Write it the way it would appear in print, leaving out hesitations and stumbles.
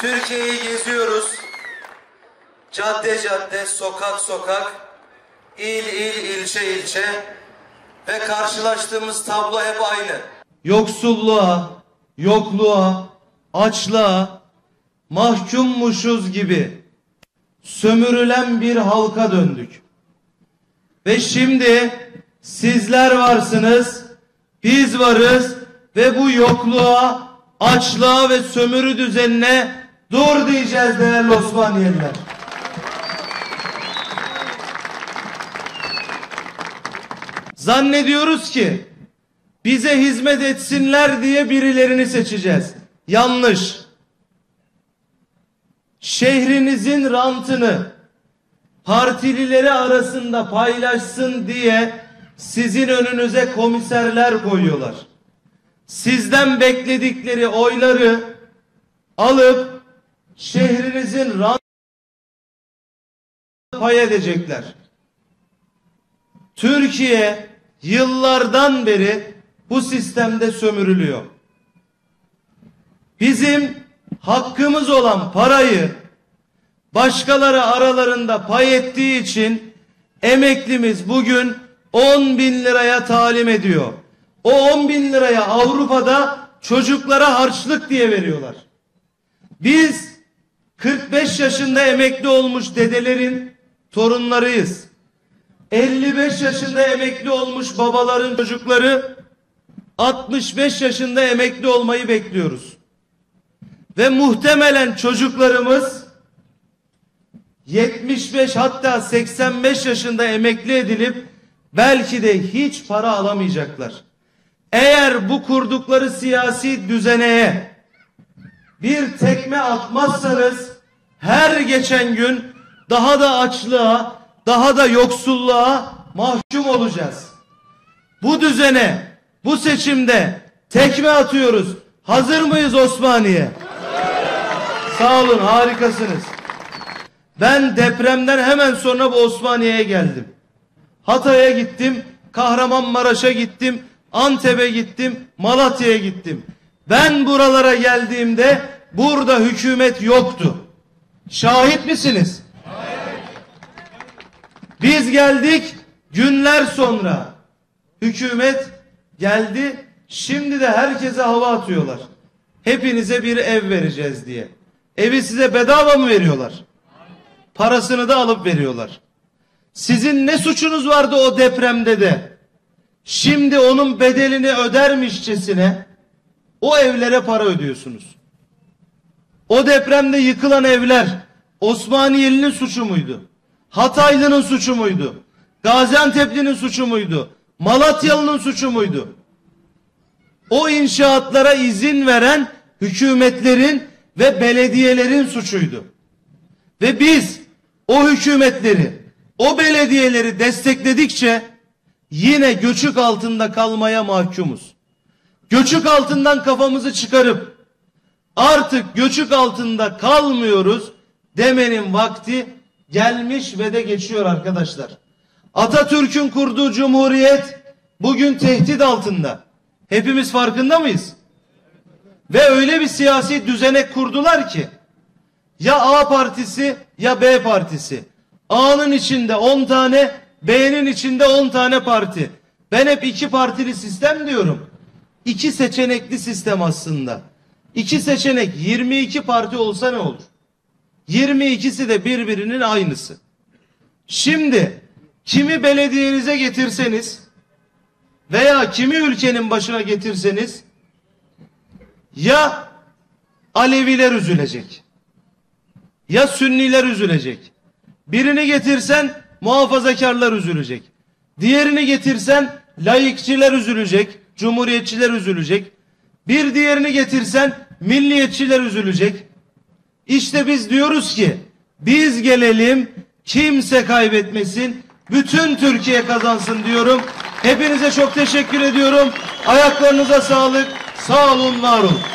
Türkiye'yi geziyoruz. Cadde cadde, sokak sokak, il il, ilçe ilçe ve karşılaştığımız tablo hep aynı. Yoksulluğa, yokluğa, açlığa mahkummuşuz gibi sömürülen bir halka döndük. Ve şimdi sizler varsınız, biz varız ve bu yokluğa, açlığa ve sömürü düzenine dur diyeceğiz değerli Osmaniyeliler. Zannediyoruz ki bize hizmet etsinler diye birilerini seçeceğiz. Yanlış. Şehrinizin rantını partilileri arasında paylaşsın diye sizin önünüze komiserler koyuyorlar. Sizden bekledikleri oyları alıp şehrinizin rantını pay edecekler. Türkiye yıllardan beri bu sistemde sömürülüyor. Bizim hakkımız olan parayı başkaları aralarında pay ettiği için emeklimiz bugün 10.000 liraya talim ediyor. O 10.000 liraya Avrupa'da çocuklara harçlık diye veriyorlar. Biz 45 yaşında emekli olmuş dedelerin torunlarıyız. 55 yaşında emekli olmuş babaların çocukları 65 yaşında emekli olmayı bekliyoruz. Ve muhtemelen çocuklarımız 75 hatta 85 yaşında emekli edilip belki de hiç para alamayacaklar. Eğer bu kurdukları siyasi düzeneye bir tekme atmazsanız her geçen gün daha da açlığa, daha da yoksulluğa mahkum olacağız. Bu düzene, bu seçimde tekme atıyoruz. Hazır mıyız Osmaniye? Sağ olun, harikasınız. Ben depremden hemen sonra bu Osmaniye'ye geldim. Hatay'a gittim, Kahramanmaraş'a gittim, Antep'e gittim, Malatya'ya gittim. Ben buralara geldiğimde burada hükümet yoktu. Şahit misiniz? Biz geldik, günler sonra hükümet geldi. Şimdi de herkese hava atıyorlar. Hepinize bir ev vereceğiz diye. Evi size bedava mı veriyorlar? Parasını da alıp veriyorlar. Sizin ne suçunuz vardı o depremde de? Şimdi onun bedelini ödermişçesine o evlere para ödüyorsunuz. O depremde yıkılan evler Osmaniyeli'nin suçu muydu? Hataylı'nın suçu muydu? Gaziantep'linin suçu muydu? Malatyalı'nın suçu muydu? O inşaatlara izin veren hükümetlerin ve belediyelerin suçuydu. Ve biz o hükümetleri, o belediyeleri destekledikçe yine göçük altında kalmaya mahkumuz. Göçük altından kafamızı çıkarıp artık göçük altında kalmıyoruz demenin vakti gelmiş ve de geçiyor arkadaşlar. Atatürk'ün kurduğu cumhuriyet bugün tehdit altında. Hepimiz farkında mıyız? Ve öyle bir siyasi düzenek kurdular ki ya A partisi ya B partisi. A'nın içinde 10 tane, B'nin içinde 10 tane parti. Ben hep iki partili sistem diyorum. İki seçenekli sistem aslında. İki seçenek 22 parti olsa ne olur? 22'si de birbirinin aynısı. Şimdi kimi belediyenize getirseniz veya kimi ülkenin başına getirseniz ya Aleviler üzülecek ya Sünniler üzülecek. Birini getirsen muhafazakarlar üzülecek. Diğerini getirsen laikçiler üzülecek, cumhuriyetçiler üzülecek. Bir diğerini getirsen milliyetçiler üzülecek. İşte biz diyoruz ki biz gelelim, kimse kaybetmesin, bütün Türkiye kazansın diyorum. Hepinize çok teşekkür ediyorum. Ayaklarınıza sağlık. Sağ olun, var olun.